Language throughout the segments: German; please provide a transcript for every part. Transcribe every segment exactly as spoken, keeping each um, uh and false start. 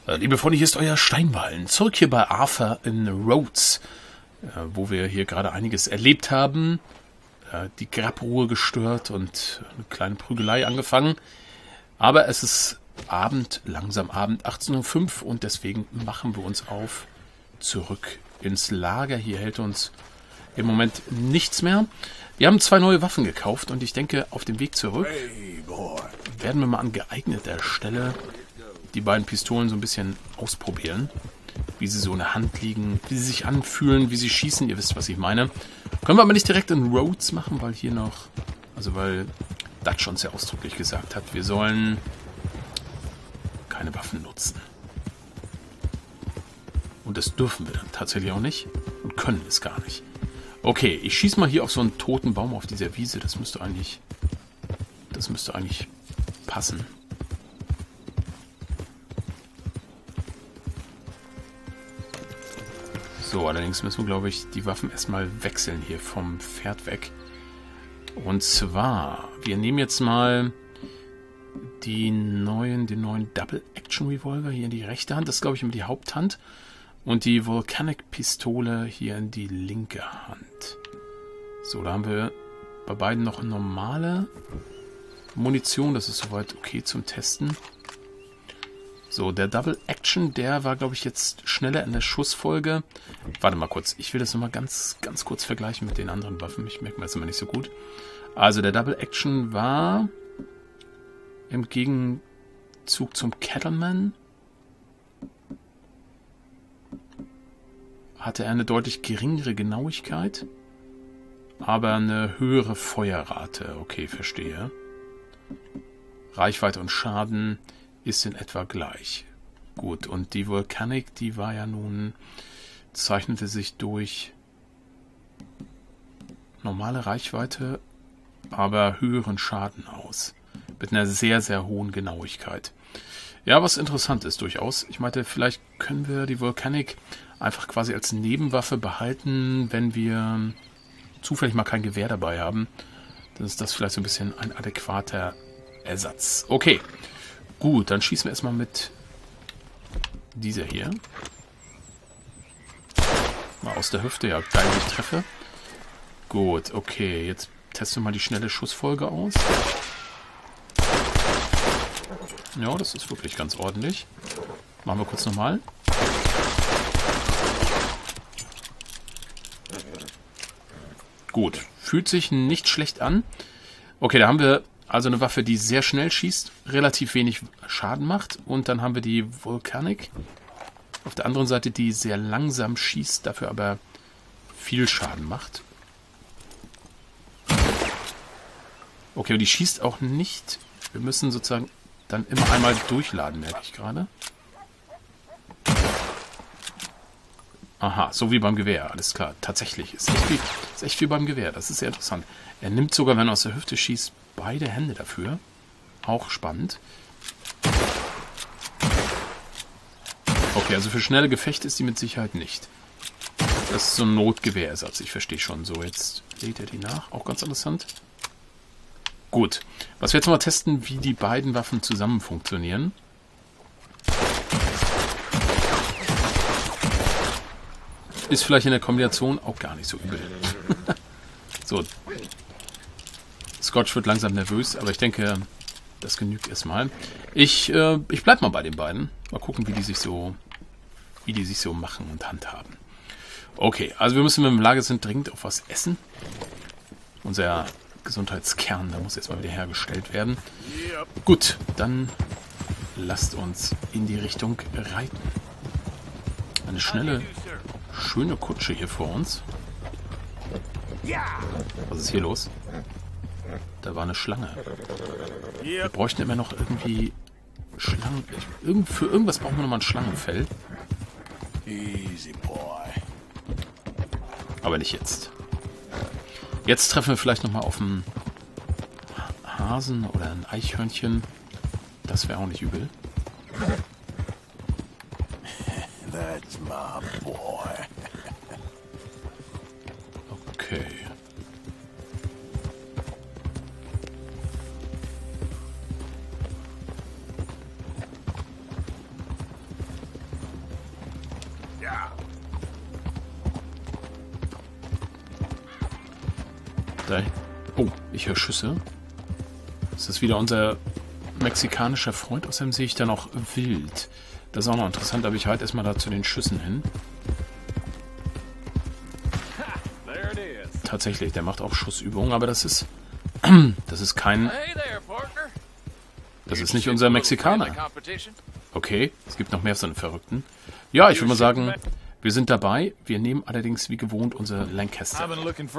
Liebe Freunde, hier ist euer Steinballen. Zurück hier bei Arthur in Rhodes, wo wir hier gerade einiges erlebt haben. Die Grabruhe gestört und eine kleine Prügelei angefangen. Aber es ist Abend, langsam Abend, achtzehn Uhr fünf, und deswegen machen wir uns auf zurück ins Lager. Hier hält uns im Moment nichts mehr. Wir haben zwei neue Waffen gekauft und ich denke, auf dem Weg zurück werden wir mal an geeigneter Stelle die beiden Pistolen so ein bisschen ausprobieren, wie sie so in der Hand liegen, wie sie sich anfühlen, wie sie schießen. Ihr wisst, was ich meine. Können wir aber nicht direkt in Rhodes machen, weil hier noch, also weil Dutch uns ja ausdrücklich gesagt hat, wir sollen keine Waffen nutzen. Und das dürfen wir dann tatsächlich auch nicht und können es gar nicht. Okay, ich schieße mal hier auf so einen toten Baum auf dieser Wiese. Das müsste eigentlich, das müsste eigentlich passen. So, allerdings müssen wir, glaube ich, die Waffen erstmal wechseln hier vom Pferd weg. Und zwar, wir nehmen jetzt mal die neuen, den neuen Double-Action-Revolver hier in die rechte Hand. Das ist, glaube ich, immer die Haupthand. Und die Volcanic-Pistole hier in die linke Hand. So, da haben wir bei beiden noch eine normale Munition. Das ist soweit okay zum Testen. So, der Double Action, der war, glaube ich, jetzt schneller in der Schussfolge. Warte mal kurz, ich will das nochmal ganz, ganz kurz vergleichen mit den anderen Waffen. Ich merke mir das immer nicht so gut. Also, der Double Action war im Gegenzug zum Cattleman. Hatte er eine deutlich geringere Genauigkeit, aber eine höhere Feuerrate. Okay, verstehe. Reichweite und Schaden ist in etwa gleich. Gut, und die Volcanic, die war ja nun, zeichnete sich durch normale Reichweite, aber höheren Schaden aus. Mit einer sehr, sehr hohen Genauigkeit. Ja, was interessant ist durchaus. Ich meinte, vielleicht können wir die Volcanic einfach quasi als Nebenwaffe behalten, wenn wir zufällig mal kein Gewehr dabei haben. Dann ist das vielleicht so ein bisschen ein adäquater Ersatz. Okay. Gut, dann schießen wir erstmal mit dieser hier. Mal aus der Hüfte, ja, geil, ich treffe. Gut, okay, jetzt testen wir mal die schnelle Schussfolge aus. Ja, das ist wirklich ganz ordentlich. Machen wir kurz nochmal. Gut, fühlt sich nicht schlecht an. Okay, da haben wir also eine Waffe, die sehr schnell schießt, relativ wenig Schaden macht. Und dann haben wir die Volcanic auf der anderen Seite, die sehr langsam schießt, dafür aber viel Schaden macht. Okay, und die schießt auch nicht. Wir müssen sozusagen dann immer einmal durchladen, merke ich gerade. Aha, so wie beim Gewehr, alles klar. Tatsächlich, ist echt wie, ist echt wie beim Gewehr, das ist sehr interessant. Er nimmt sogar, wenn er aus der Hüfte schießt, beide Hände dafür. Auch spannend. Okay, also für schnelle Gefechte ist die mit Sicherheit nicht. Das ist so ein Notgewehrersatz, ich verstehe schon. So, jetzt lädt er die nach. Auch ganz interessant. Gut, was wir jetzt mal testen, wie die beiden Waffen zusammen funktionieren. Ist vielleicht in der Kombination auch gar nicht so übel. So. Scotch wird langsam nervös, aber ich denke, das genügt erstmal. Ich, äh, ich bleib mal bei den beiden. Mal gucken, wie die sich so, wie die sich so machen und handhaben. Okay, also wir müssen, wenn wir im Lager sind, dringend auf was essen. Unser Gesundheitskern, da muss jetzt mal wieder hergestellt werden. Gut, dann lasst uns in die Richtung reiten. Eine schnelle, schöne Kutsche hier vor uns. Was ist hier los? Da war eine Schlange. Wir bräuchten immer noch irgendwie Schlangen. Ich, für irgendwas brauchen wir nochmal ein Schlangenfell. Aber nicht jetzt. Jetzt treffen wir vielleicht nochmal auf einen Hasen oder ein Eichhörnchen. Das wäre auch nicht übel. That's my boy. Okay. Da, oh, ich höre Schüsse. Ist das wieder unser mexikanischer Freund? Außerdem sehe ich da noch Wild. Das ist auch noch interessant, aber ich halte erstmal da zu den Schüssen hin. Tatsächlich, der macht auch Schussübungen, aber das ist... Das ist kein... Das ist nicht unser Mexikaner. Okay, es gibt noch mehr so einen Verrückten. Ja, ich würde mal sagen, wir sind dabei. Wir nehmen allerdings wie gewohnt unser Lancaster.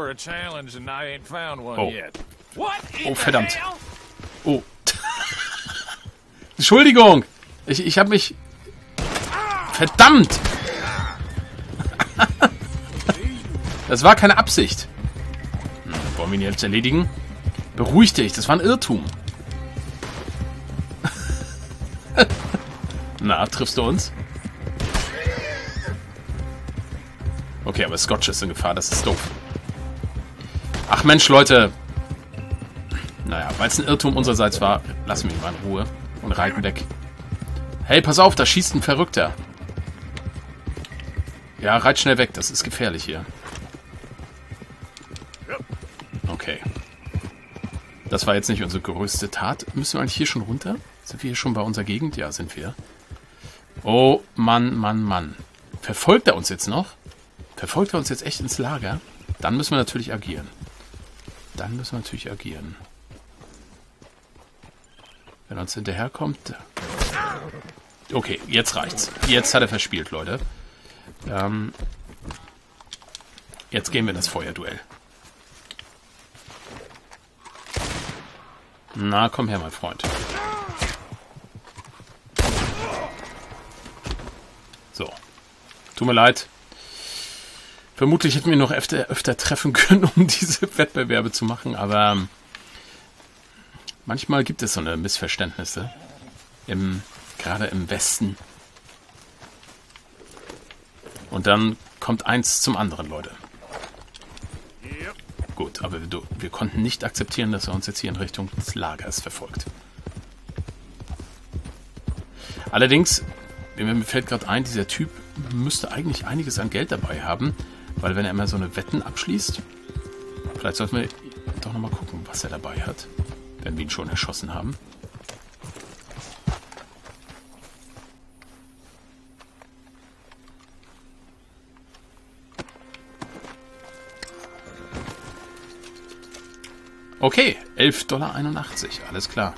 Oh. Oh, verdammt. Oh. Entschuldigung. Ich, ich habe mich... Verdammt. Das war keine Absicht. Hm, wollen wir ihn jetzt erledigen? Beruhig dich, das war ein Irrtum. Na, triffst du uns? Okay, aber Scotch ist in Gefahr, das ist doof. Ach Mensch, Leute. Naja, weil es ein Irrtum unsererseits war, lassen wir ihn mal in Ruhe und reiten weg. Hey, pass auf, da schießt ein Verrückter. Ja, reit schnell weg, das ist gefährlich hier. Okay. Das war jetzt nicht unsere größte Tat. Müssen wir eigentlich hier schon runter? Sind wir hier schon bei unserer Gegend? Ja, sind wir. Oh, Mann, Mann, Mann. Verfolgt er uns jetzt noch? Verfolgt er uns jetzt echt ins Lager? Dann müssen wir natürlich agieren. Dann müssen wir natürlich agieren. Wenn er uns hinterherkommt... Okay, jetzt reicht's. Jetzt hat er verspielt, Leute. Ähm, jetzt gehen wir in das Feuerduell. Na, komm her, mein Freund. So. Tut mir leid. Vermutlich hätten wir noch öfter, öfter treffen können, um diese Wettbewerbe zu machen, aber ähm, manchmal gibt es so eine Missverständnisse. Im, gerade im Westen. Und dann kommt eins zum anderen, Leute. Gut, aber wir, wir konnten nicht akzeptieren, dass er uns jetzt hier in Richtung des Lagers verfolgt. Allerdings, mir fällt gerade ein, dieser Typ müsste eigentlich einiges an Geld dabei haben, weil wenn er immer so eine Wetten abschließt, vielleicht sollten wir doch nochmal gucken, was er dabei hat, wenn wir ihn schon erschossen haben. Okay, elf Dollar einundachtzig, alles klar.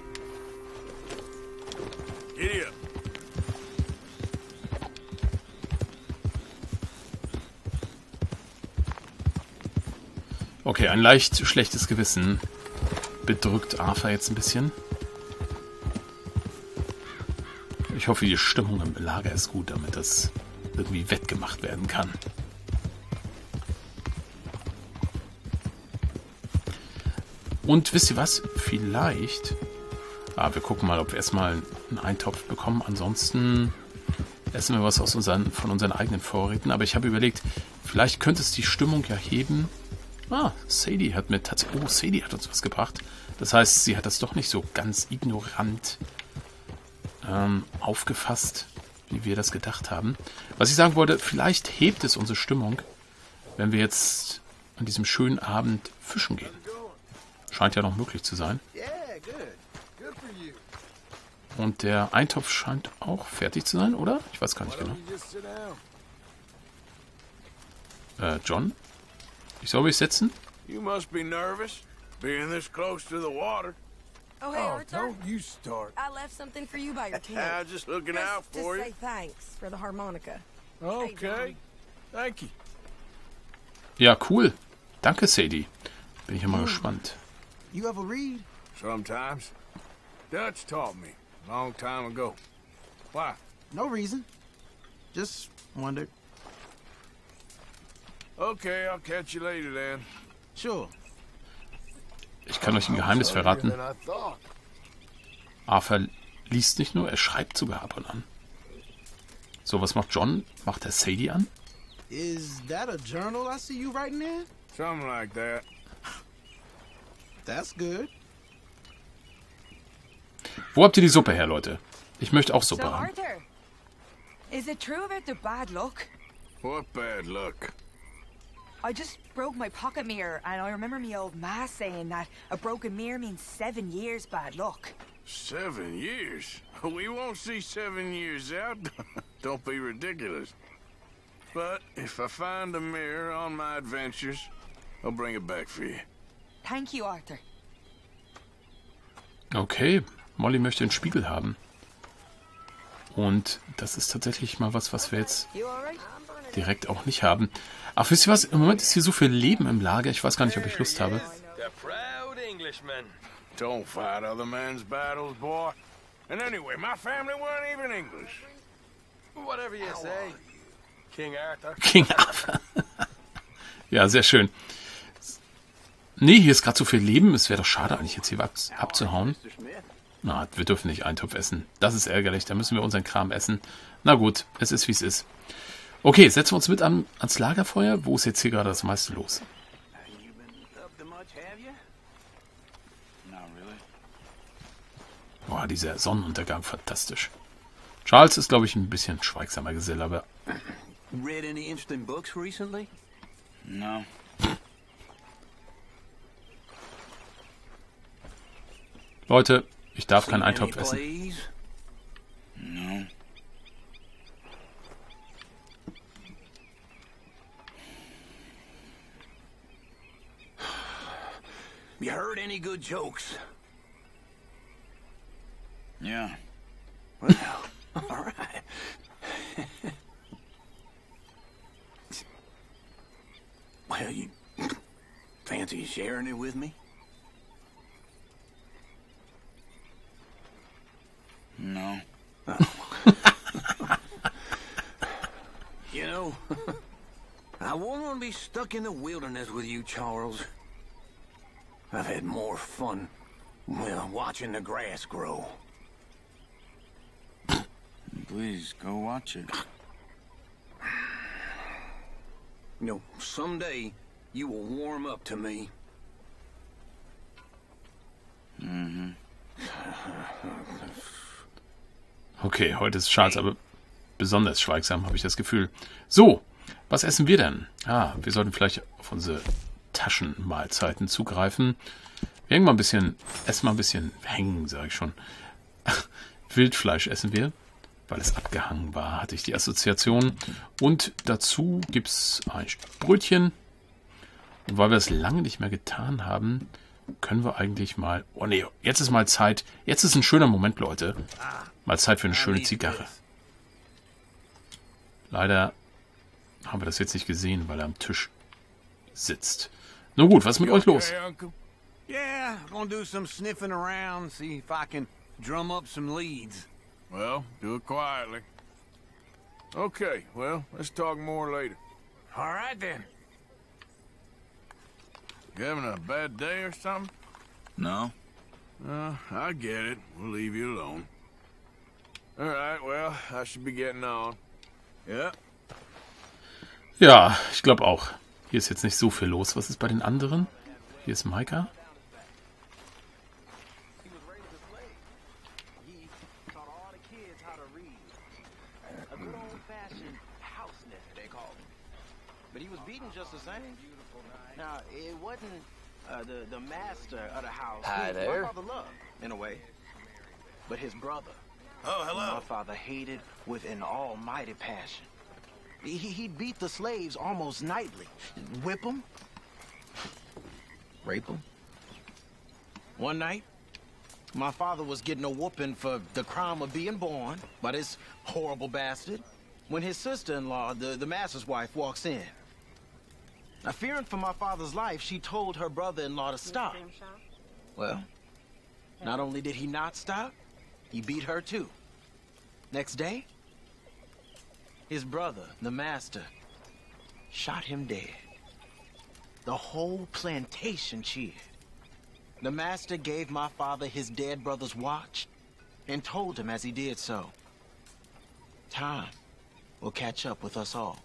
Okay, ein leicht schlechtes Gewissen bedrückt Arthur jetzt ein bisschen. Ich hoffe, die Stimmung im Lager ist gut, damit das irgendwie wettgemacht werden kann. Und wisst ihr was? Vielleicht... Ah, wir gucken mal, ob wir erstmal einen Eintopf bekommen. Ansonsten essen wir was aus unseren, von unseren eigenen Vorräten. Aber ich habe überlegt, vielleicht könnte es die Stimmung ja heben. Ah, Sadie hat mir tatsächlich... Oh, Sadie hat uns was gebracht. Das heißt, sie hat das doch nicht so ganz ignorant ähm, aufgefasst, wie wir das gedacht haben. Was ich sagen wollte, vielleicht hebt es unsere Stimmung, wenn wir jetzt an diesem schönen Abend fischen gehen. Scheint ja noch möglich zu sein. Und der Eintopf scheint auch fertig zu sein, oder? Ich weiß gar nicht genau. Äh, John? Ich soll mich setzen? You must be nervous, being this close to the water. Oh, hey, Arthur. Don't you start. I left something for you by your tent. I'm just looking Just out to for you. say thanks for the harmonica. Okay. Thank you. Ja, cool. Danke, Sadie. Bin ich ja mal gespannt. You ever read? Sometimes. Dutch taught me a long time ago. Why? No reason. Just wondered. Okay, I'll catch you later then. Sure. Ich kann euch ein Geheimnis verraten. Than I thought. Arthur liest nicht nur, er schreibt sogar ab und an. So, was macht John? Macht er Sadie an? Is that a journal I see you writing in? Something like that. That's good. Wo habt ihr die Suppe her, Leute? Ich möchte auch Suppe So, haben. Arthur, is it true about the bad luck? What bad luck? I just broke my pocket mirror, and I remember me old ma saying that a broken mirror means seven years bad luck. Seven years? We won't see seven years out. Don't be ridiculous. But if I find a mirror on my adventures, I'll bring it back for you. Thank you, Arthur. Okay, Molly möchte einen Spiegel haben. Und das ist tatsächlich mal was, was wir jetzt You alright? direkt auch nicht haben. Ach, wisst ihr was? Im Moment ist hier so viel Leben im Lager. Ich weiß gar nicht, ob ich Lust habe. The proud Englishman. Don't fight other men's battles, boy. And anyway, my family weren't even English. Whatever you say. King Arthur. King Arthur. Ja, sehr schön. Nee, hier ist gerade so viel Leben. Es wäre doch schade, eigentlich jetzt hier ab abzuhauen. Na, wir dürfen nicht Eintopf essen. Das ist ärgerlich. Da müssen wir unseren Kram essen. Na gut, es ist, wie es ist. Okay, setzen wir uns mit an, ans Lagerfeuer. Wo ist jetzt hier gerade das meiste los? Boah, dieser Sonnenuntergang, fantastisch. Charles ist, glaube ich, ein bisschen schweigsamer Geselle, aber... Read any interesting books recently? No. Leute, ich darf keinen Seen any Eintopf essen. plays? No. You heard any good jokes? Yeah. Well, all right. Well, you fancy sharing it with me? No. You know, I wouldn't want to be stuck in the wilderness with you, Charles. I've had more fun, well, watching the grass grow. Please, go watch it. You know, someday you will warm up to me. Mhm. Okay, heute ist Charles aber besonders schweigsam, habe ich das Gefühl. So, was essen wir denn? Ah, wir sollten vielleicht auf unsere Taschenmahlzeiten zugreifen. Wir hängen mal ein bisschen, essen mal ein bisschen, hängen, sage ich schon. Wildfleisch essen wir, weil es abgehangen war, hatte ich die Assoziation. Und dazu gibt es ein Brötchen. Und weil wir es lange nicht mehr getan haben, können wir eigentlich mal... Oh nee, jetzt ist mal Zeit. Jetzt ist ein schöner Moment, Leute. Mal Zeit für eine schöne Zigarre. Leider haben wir das jetzt nicht gesehen, weil er am Tisch sitzt. Na gut, was ist mit euch los? Okay, Uncle? Yeah, gonna do some sniffing around, see if I can drum up some leads. Well, do it quietly. Okay, well, let's talk more later. All right then. You having a bad day or something? No? Uh, I get it. We'll leave you alone. All right, well, I should be getting on. Yeah. Ja, ich glaube auch. Hier ist jetzt nicht so viel los. Was ist bei den anderen? Hier ist Micah. But he was beaten just the same. Now, it wasn't uh, the, the master of the house. Hi who there. My father loved, in a way. But his brother. Oh, hello. My father hated with an almighty passion. He, he'd beat the slaves almost nightly. Whip them. Rape them. One night, my father was getting a whooping for the crime of being born by this horrible bastard when his sister-in-law, the, the master's wife, walks in. Now, fearing for my father's life, she told her brother-in-law to stop. Well, not only did he not stop, he beat her too. Next day, his brother, the master, shot him dead. The whole plantation cheered. The master gave my father his dead brother's watch and told him as he did so, time will catch up with us all.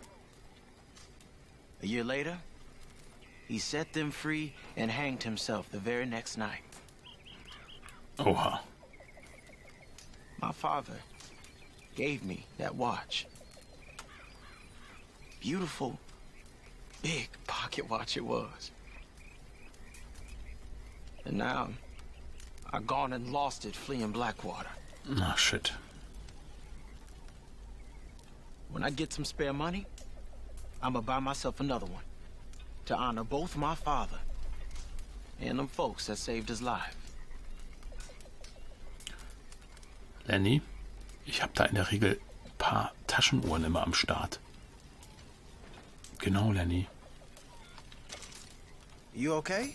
A year later, he set them free and hanged himself the very next night. Oha. My father gave me that watch. Beautiful big pocket watch it was. And now, I gone and lost it fleeing Blackwater. Ah, shit. When I get some spare money, I'ma buy myself another one. To honor both my father and them folks that saved his life. Lenny, ich habe da in der Regel ein paar Taschenuhren immer am Start. Genau, Lenny. You okay?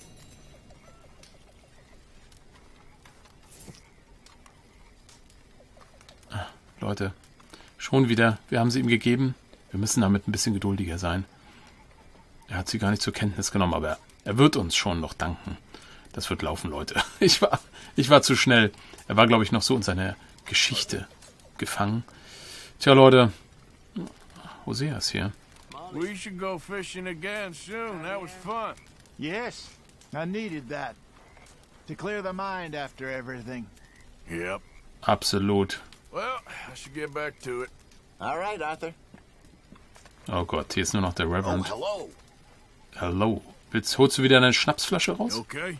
Ah, Leute, schon wieder. Wir haben sie ihm gegeben. Wir müssen damit ein bisschen geduldiger sein. Er hat sie gar nicht zur Kenntnis genommen, aber er wird uns schon noch danken. Das wird laufen, Leute. Ich war, ich war zu schnell. Er war, glaube ich, noch so in seiner Geschichte gefangen. Tja, Leute. Hosea ist hier. We should go fishing again soon. That was fun. Yes, I needed that. To clear the mind after everything. Yep. Absolut. Well, I should get back to it. All right, Arthur. Oh Gott, hier ist nur noch der Reverend. Oh, hello. Hello. Willst, holst du wieder eine Schnapsflasche raus? Okay.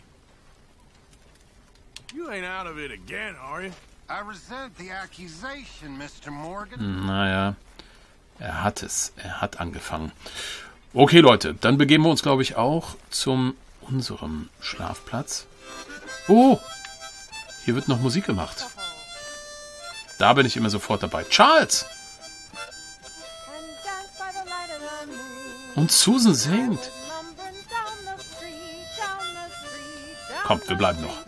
You ain't out of it again, are you? I resent the accusation, Mister Morgan. Naja, er hat es. Er hat angefangen. Okay, Leute, dann begeben wir uns, glaube ich, auch zum unserem Schlafplatz. Oh, hier wird noch Musik gemacht. Da bin ich immer sofort dabei. Charles! Und Susan singt. Kommt, wir bleiben noch.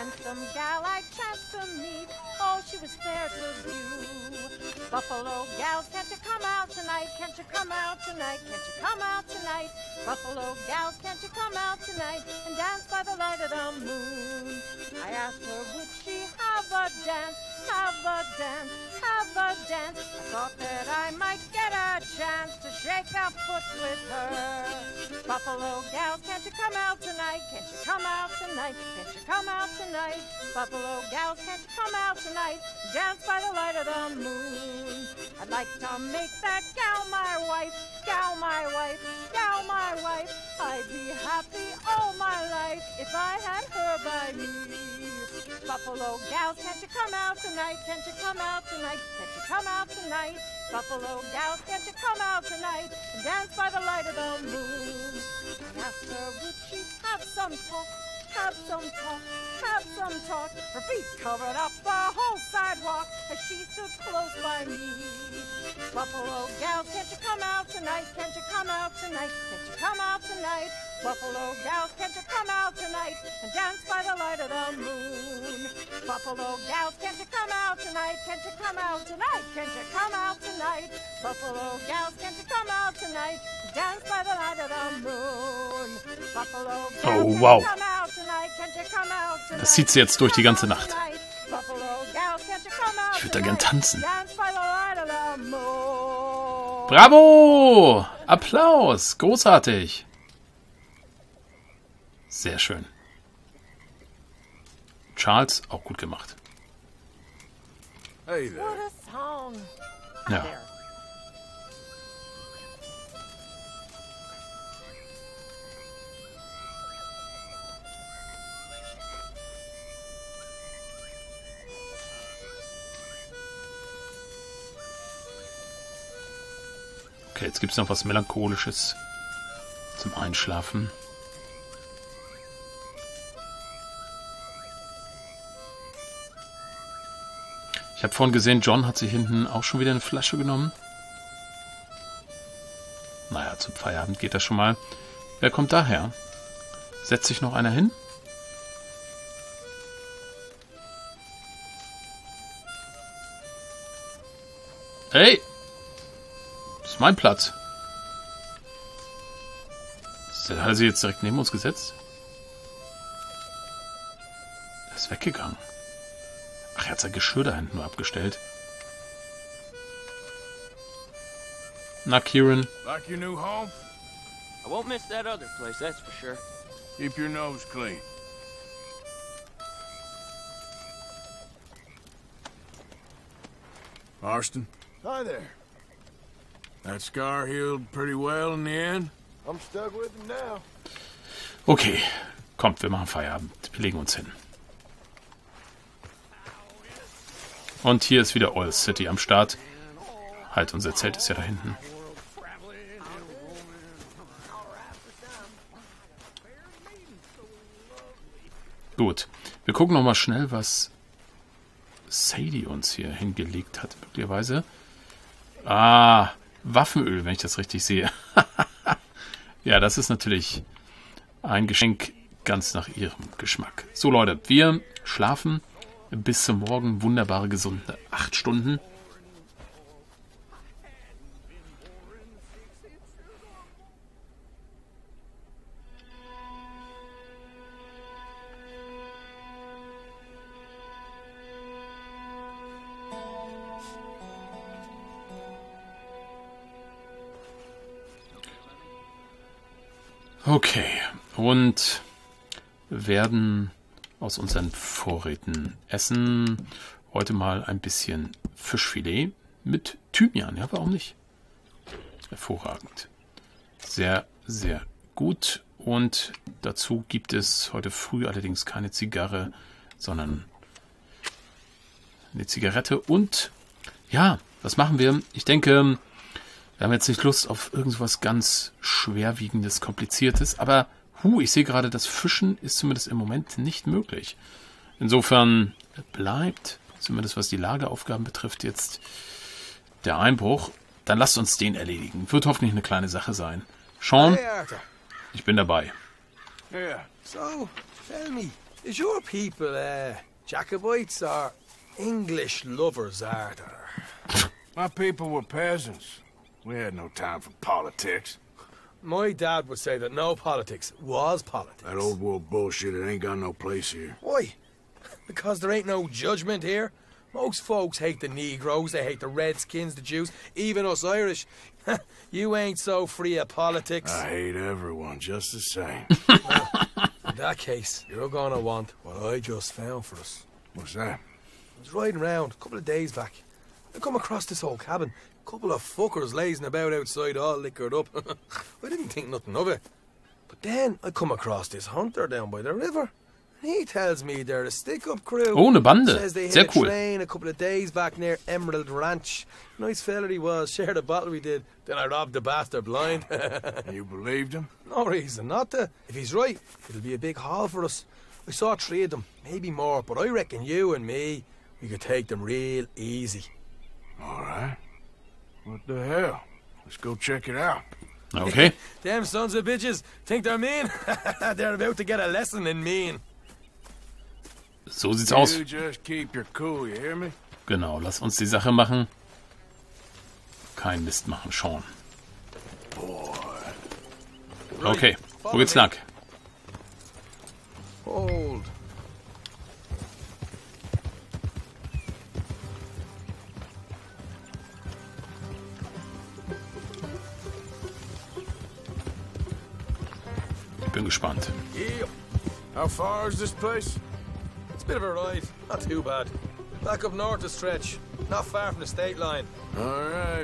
Buffalo gals, can't you come out tonight? Can't you come out tonight? Can't you come out tonight? Buffalo gals, can't you come out tonight and dance by the light of the moon? I asked her, would she have a dance, have a dance, have a dance? I thought that I might get a chance to shake a foot with her. Buffalo gals, can't you come out tonight? Can't you come out tonight? Can't you come out tonight? Buffalo gals, can't you come out tonight? Dance by the light of the moon. I'd like to make that gal my wife, gal my wife, gal my wife. I'd be happy all my life if I had her by me. Buffalo gals, can't you come out tonight? Can't you come out tonight? Can't you come out tonight? Buffalo gals, can't you come out tonight and dance by the light of the moon? I asked her, would she have some talk? Have some talk, have some talk. Her feet covered up the whole sidewalk as she stood close by me. Buffalo gals, can't you come out tonight? Can't you come out tonight? Can't you come out tonight? Buffalo gals, can't you come out tonight and dance by the light of the moon? Buffalo gals, can't you come out tonight? Can't you come out tonight? Can't you come out tonight? Buffalo gals, can't you come out tonight? Dance by the light of the moon. Buffalo gals, oh, wow. come out tonight? Can't you come out tonight? Das zieht sie jetzt durch die ganze Nacht. Buffalo gals, can't you come out? Ich würde da gern tanzen. Dance by the light of the moon. Bravo! Applaus! Großartig! Sehr schön. Charles, auch gut gemacht. Hey there. What a song. Ja. There. Okay, jetzt gibt es noch was Melancholisches zum Einschlafen. Ich habe vorhin gesehen, John hat sich hinten auch schon wieder eine Flasche genommen. Naja, zum Feierabend geht das schon mal. Wer kommt daher? Setzt sich noch einer hin? Hey! Das ist mein Platz. Hat er sich jetzt direkt neben uns gesetzt? Er ist weggegangen. Ach, er hat sein Geschirr da hinten nur abgestellt. Na, Kieran. Like your new home? I won't miss that other place, that's for sure. Keep your nose clean. Marston? Hi there. That scar healed pretty well in the end? I'm stuck with him now. Okay, kommt, wir machen Feierabend. Wir legen uns hin. Und hier ist wieder Oil City am Start. Halt, unser Zelt ist ja da hinten. Gut, wir gucken noch mal schnell, was Sadie uns hier hingelegt hat, möglicherweise. Ah, Waffenöl, wenn ich das richtig sehe. Ja, das ist natürlich ein Geschenk ganz nach ihrem Geschmack. So, Leute, wir schlafen bis zum Morgen. Wunderbare, gesunde acht Stunden. Okay, und werden aus unseren Vorräten essen. Heute mal ein bisschen Fischfilet mit Thymian. Ja, warum nicht? Hervorragend. Sehr, sehr gut. Und dazu gibt es heute früh allerdings keine Zigarre, sondern eine Zigarette. Und ja, was machen wir? Ich denke, wir haben jetzt nicht Lust auf irgendwas ganz Schwerwiegendes, Kompliziertes, aber hu, ich sehe gerade, das Fischen ist zumindest im Moment nicht möglich. Insofern bleibt, zumindest was die Lageaufgaben betrifft, jetzt der Einbruch. Dann lasst uns den erledigen. Wird hoffentlich eine kleine Sache sein. Sean, Hey, Arthur. ich bin dabei. Yeah. So, tell me, is your people uh, Jacobites or English lovers, Arthur? My people were peasants. We had no time for politics. My dad would say that no politics was politics. That old world bullshit, it ain't got no place here. Why? Because there ain't no judgment here. Most folks hate the Negroes, they hate the Redskins, the Jews, even us Irish. You ain't so free of politics. I hate everyone just the same. In that case, you're gonna want what I just found for us. What's that? I was riding around a couple of days back. I come across this old cabin. A couple of fuckers lazing about outside all liquored up. I didn't think nothing of it. But then I come across this hunter down by the river. And he tells me they're a stick-up crew. Oh, eine Bande. Says they hit Sehr a cool. train a couple of days back near Emerald Ranch. Nice fella he was. Shared a bottle we did. Then I robbed the bastard blind. You believed him? No reason not to. If he's right, it'll be a big haul for us. I saw three of them, maybe more, but I reckon you and me, we could take them real easy. All right. What the hell? Let's go check it out. Okay. Them sons of bitches think they're mean. They're about to get a lesson in mean. So sieht's aus. You just keep your cool, you hear me? Genau, lass uns die Sache machen. Kein Mist machen, Sean. Okay, wo geht's lang? Hold. Ich bin gespannt. Yep. How far is this place? It's a bit of a ride. Not too bad. Back up north a stretch. Not far from the state line. All right.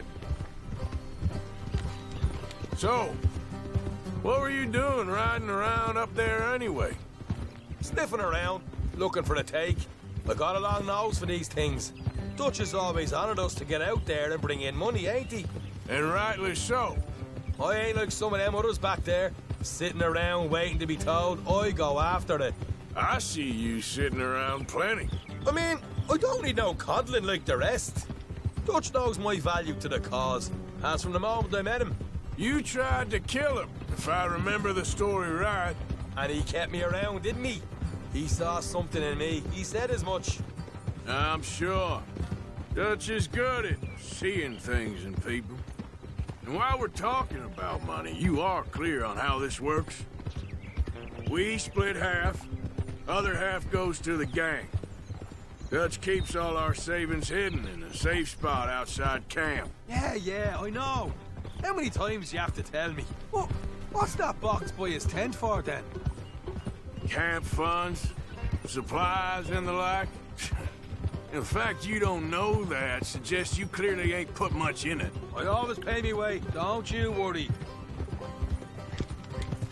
So, what were you doing riding around up there anyway? Sniffing around, looking for the take. I got a long nose for these things. Dutch has always honoured us to get out there and bring in money, ain't he? And rightly so. I ain't like some of them others back there, sitting around waiting to be told. I go after it. I see you sitting around plenty. I mean, I don't need no coddling like the rest. Dutch knows my value to the cause, as from the moment I met him. You tried to kill him, if I remember the story right. And he kept me around, didn't he? He saw something in me. He said as much. I'm sure. Dutch is good at seeing things in people. And while we're talking about money, you are clear on how this works? We split half, other half goes to the gang. Dutch keeps all our savings hidden in a safe spot outside camp. Yeah, yeah, I know. How many times do you have to tell me? What, what's that box by his tent for, then? Camp funds, supplies, and the like. The fact you don't know that suggests you clearly ain't put much in it. I always pay me way, don't you worry.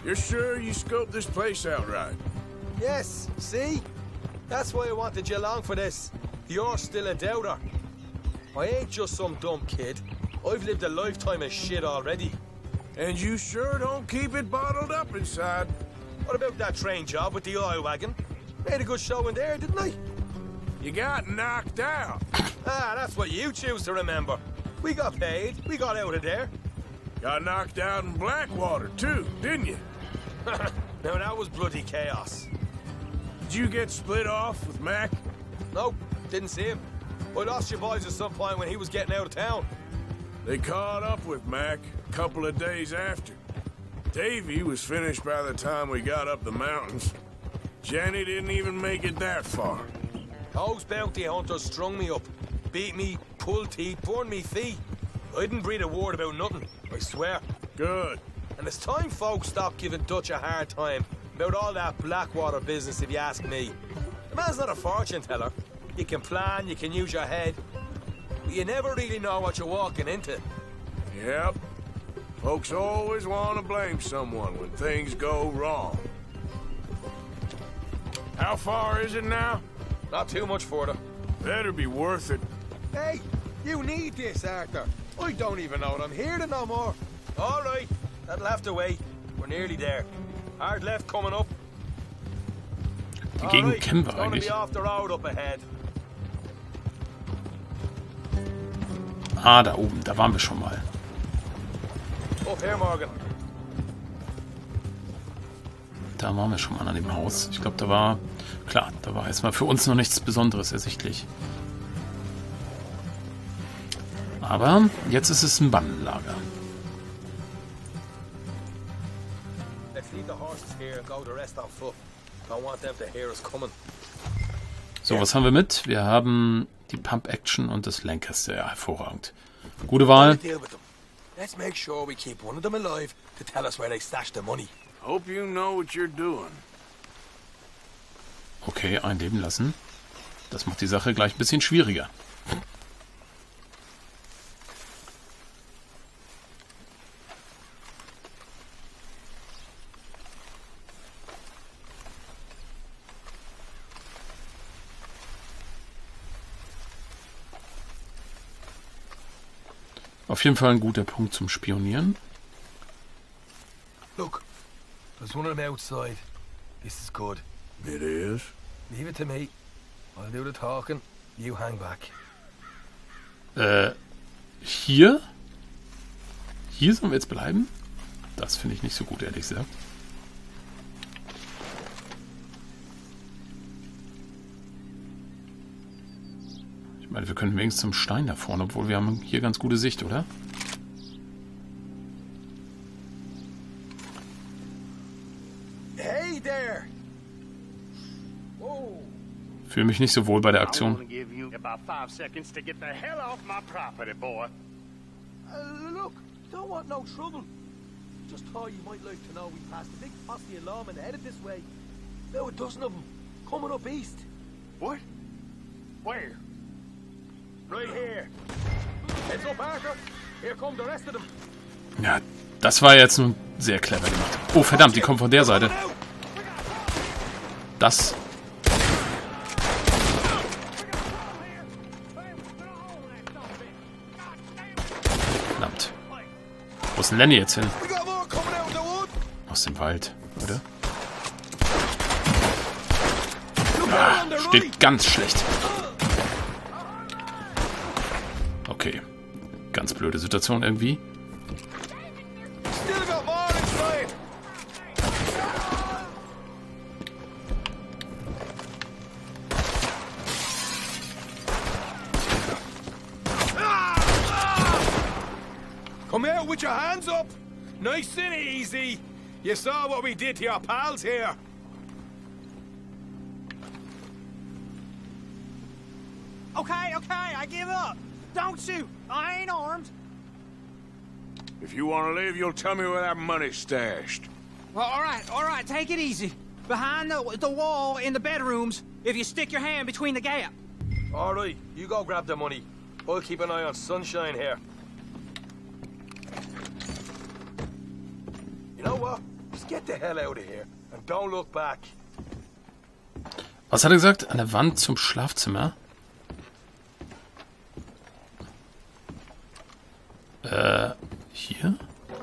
You're sure you scoped this place out right? Yes, see? That's why I wanted you along for this. You're still a doubter. I ain't just some dumb kid. I've lived a lifetime of shit already. And you sure don't keep it bottled up inside. What about that train job with the oil wagon? Made a good show in there, didn't I? You got knocked out. Ah, that's what you choose to remember. We got paid. We got out of there. Got knocked out in Blackwater, too, didn't you? Now, that was bloody chaos. Did you get split off with Mac? Nope, didn't see him. I lost your boys at some point when he was getting out of town. They caught up with Mac a couple of days after. Davy was finished by the time we got up the mountains. Jenny didn't even make it that far. Those bounty hunters strung me up. Beat me, pulled teeth, burned me feet. I didn't breathe a word about nothing, I swear. Good. And it's time folks stop giving Dutch a hard time about all that Blackwater business, if you ask me. The man's not a fortune teller. You can plan, you can use your head, but you never really know what you're walking into. Yep. Folks always want to blame someone when things go wrong. How far is it now? Not too much further. Better be worth it. Hey, you need this, Arthur. I don't even know that I'm here to no more. All right, that'll have to wait. We're nearly there. Hard left coming up. Die Gegend kennen wir eigentlich. Ah, da oben, da waren wir schon mal. Da waren wir schon mal an dem Haus. Ich glaube, da war, klar, da war erstmal für uns noch nichts Besonderes ersichtlich. Aber jetzt ist es ein Bandenlager. So, was haben wir mit? Wir haben die Pump-Action und das Lancaster. Ja, hervorragend. Gute Wahl. Let's make sure we keep one of them alive to tell us where they stashed the money. Hope you know what you're doing. Okay, einleben lassen. Das macht die Sache gleich ein bisschen schwieriger. Auf jeden Fall ein guter Punkt zum Spionieren. Look, there's one of them outside. This is good. It is? Leave it to me. I'll do the talking. You hang back. Äh, hier? Hier sollen wir jetzt bleiben? Das finde ich nicht so gut, ehrlich gesagt. Ich meine, wir können wenigstens zum Stein da vorne, obwohl wir haben hier ganz gute Sicht, oder? Hey there. Fühle mich nicht so wohl bei der Aktion. Look, don't want no trouble. Just thought you might like to know we passed a big posse of lawmen headed this way. About a dozen of them coming up east. What? Where? Right here. Heads up, Arthur. Here come the rest of them. Ja, das war jetzt nun sehr clever gemacht. Oh, verdammt, die kommen von der Seite. Das... Verdammt. Wo ist denn Lenny jetzt hin? Aus dem Wald, oder? Ah, steht ganz schlecht. Okay. Ganz blöde Situation irgendwie. Come out with your hands up! Nice and easy! You saw what we did to your pals here! Okay, okay, I give up. Don't shoot. I ain't armed. If you want to live, you'll tell me where that money's stashed. Well, all right, all right, take it easy. Behind the, the wall in the bedrooms, if you stick your hand between the gap. All right, you go grab the money. I'll keep an eye on Sunshine here. You know what? Just get the hell out of here and don't look back. Was hat er gesagt? An der Wand zum Schlafzimmer? Äh, hier?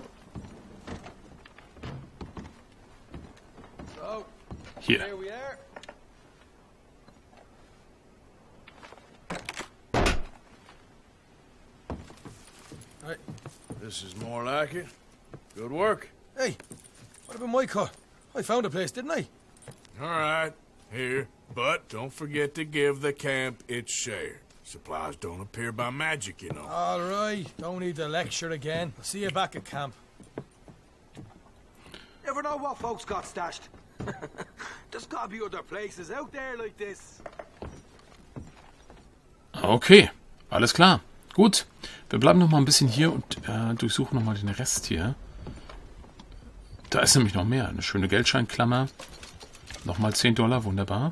So, hier. Here we are. Hey, this is more like it. Good work. Hey, what about my car? I found a place, didn't I? All right, here. But don't forget to give the camp its share. Supplies don't appear by magic, you know. All right, don't need the lecture again. I'll see you back at camp. Never know what folks got stashed. There's gotta be other places out there like this. Okay, alles klar. Gut, wir bleiben noch mal ein bisschen hier und äh, durchsuchen noch mal den Rest hier. Da ist nämlich noch mehr. Eine schöne Geldscheinklammer. Nochmal zehn Dollar, wunderbar.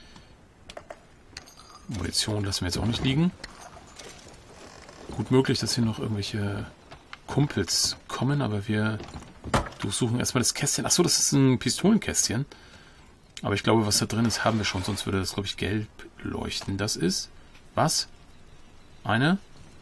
Munition lassen wir jetzt auch nicht liegen. Gut möglich, dass hier noch irgendwelche Kumpels kommen, aber wir durchsuchen erstmal das Kästchen. Achso, das ist ein Pistolenkästchen. Aber ich glaube, was da drin ist, haben wir schon, sonst würde das, glaube ich, gelb leuchten. Das ist... Was? Eine?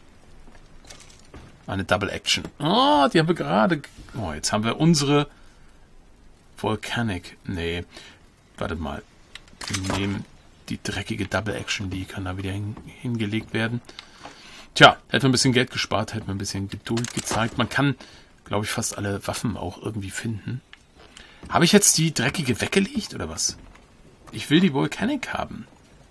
Eine Double Action. Oh, die haben wir gerade... Oh, jetzt haben wir unsere Volcanic. Nee, warte mal. Wir nehmen die dreckige Double Action, die kann da wieder hin, hingelegt werden. Tja, hätten wir ein bisschen Geld gespart, hätten wir ein bisschen Geduld gezeigt. Man kann, glaube ich, fast alle Waffen auch irgendwie finden. Habe ich jetzt die dreckige weggelegt, oder was? Ich will die Volcanic haben.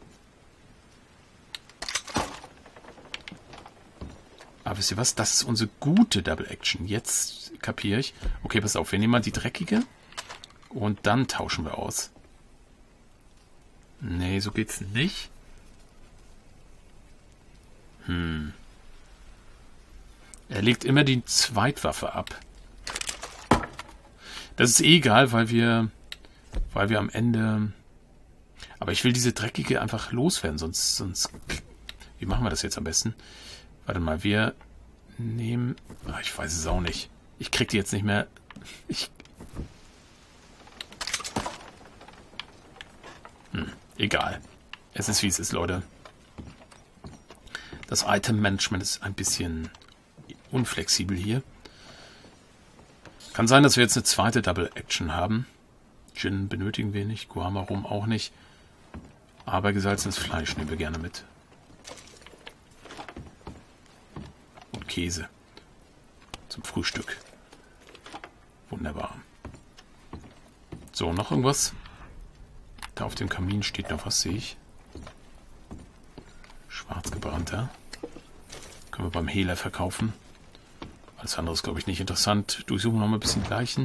Aber wisst ihr was? Das ist unsere gute Double Action. Jetzt kapiere ich. Okay, pass auf. Wir nehmen mal die dreckige. Und dann tauschen wir aus. Nee, so geht's nicht. Hm. Er legt immer die Zweitwaffe ab. Das ist eh egal, weil wir, weil wir am Ende... Aber ich will diese dreckige einfach loswerden, sonst, sonst... Wie machen wir das jetzt am besten? Warte mal, wir nehmen... Ach, ich weiß es auch nicht. Ich krieg die jetzt nicht mehr... Ich... Hm, egal. Es ist, wie es ist, Leute. Das Item-Management ist ein bisschen unflexibel hier. Kann sein, dass wir jetzt eine zweite Double-Action haben. Gin benötigen wir nicht, Guarma Rum auch nicht. Aber gesalzenes Fleisch nehmen wir gerne mit. Und Käse. Zum Frühstück. Wunderbar. So, noch irgendwas? Da auf dem Kamin steht noch was, sehe ich. Schwarzgebrannter. Können wir beim Hehler verkaufen. Alles andere ist, glaube ich, nicht interessant. Durchsuchen wir noch mal ein bisschen Leichen.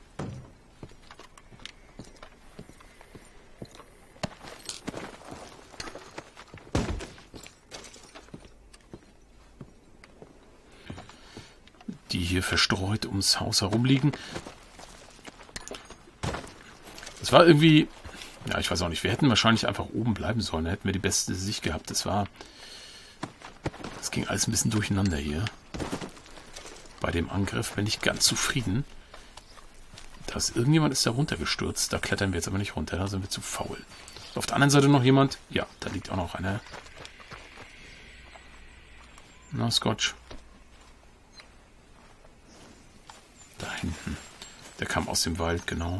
Die hier verstreut ums Haus herumliegen. Das war irgendwie... Ja, ich weiß auch nicht. Wir hätten wahrscheinlich einfach oben bleiben sollen. Da hätten wir die beste Sicht gehabt. Das war... Das ging alles ein bisschen durcheinander hier. Bei dem Angriff bin ich ganz zufrieden. Da ist irgendjemand ist da runtergestürzt. Da klettern wir jetzt aber nicht runter. Da sind wir zu faul. Auf der anderen Seite noch jemand. Ja, da liegt auch noch einer. Na, Scotch. Da hinten. Der kam aus dem Wald, genau.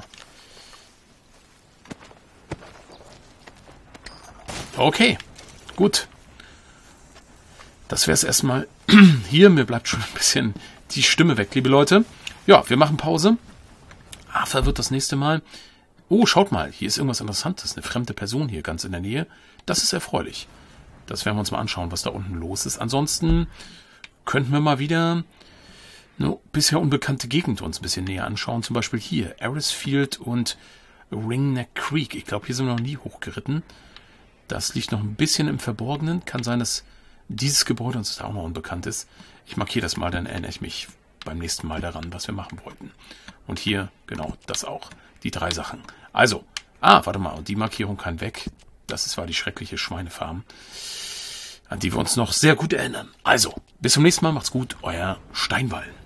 Okay, gut. Das wäre es erstmal hier. Mir bleibt schon ein bisschen die Stimme weg, liebe Leute. Ja, wir machen Pause. Arthur wird das nächste Mal. Oh, schaut mal, hier ist irgendwas Interessantes. Eine fremde Person hier ganz in der Nähe. Das ist erfreulich. Das werden wir uns mal anschauen, was da unten los ist. Ansonsten könnten wir mal wieder eine bisher unbekannte Gegend uns ein bisschen näher anschauen. Zum Beispiel hier, Arisfield und Ringneck Creek. Ich glaube, hier sind wir noch nie hochgeritten. Das liegt noch ein bisschen im Verborgenen. Kann sein, dass dieses Gebäude uns auch noch unbekannt ist. Ich markiere das mal, dann erinnere ich mich beim nächsten Mal daran, was wir machen wollten. Und hier, genau, das auch. Die drei Sachen. Also, ah, warte mal, und die Markierung kann weg. Das ist, war die schreckliche Schweinefarm, an die wir uns noch sehr gut erinnern. Also, bis zum nächsten Mal, macht's gut, euer Steinwall.